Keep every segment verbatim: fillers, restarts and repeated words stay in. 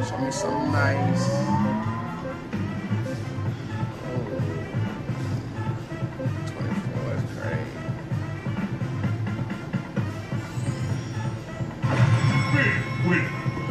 Show me something nice. twenty-four is great. Big win.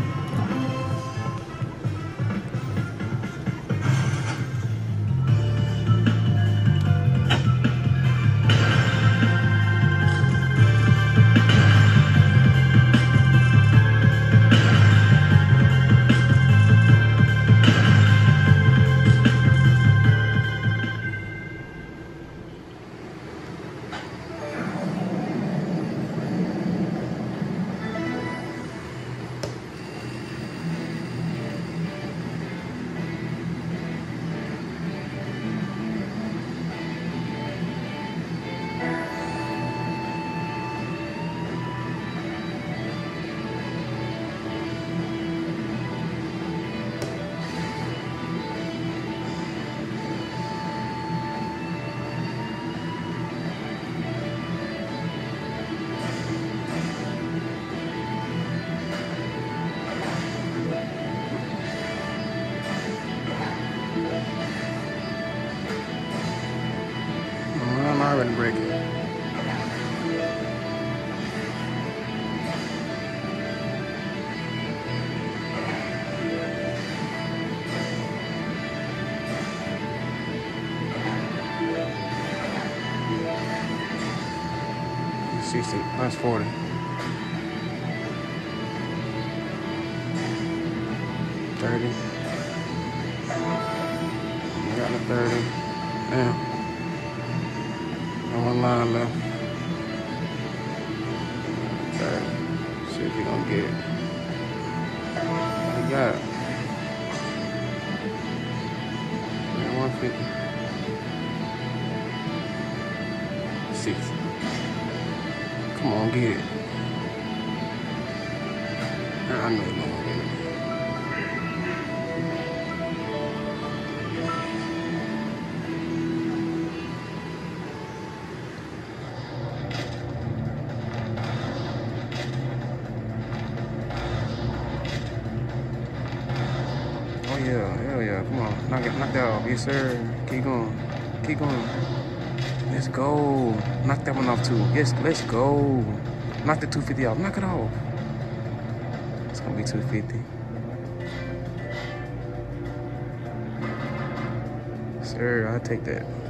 I'm already breaking. sixty, that's forty. thirty. I got the thirty. Damn. One line left. thirty. See if he gonna get it. What he got? Man, one fifty. sixty. Come on, get it. I know he's gonna get it. Oh yeah, hell yeah, come on, knock it, knock that off, yes sir, keep going, keep going, let's go, knock that one off too, yes, let's go, knock the two fifty off, knock it off, it's gonna be two fifty, sir, I'll take that.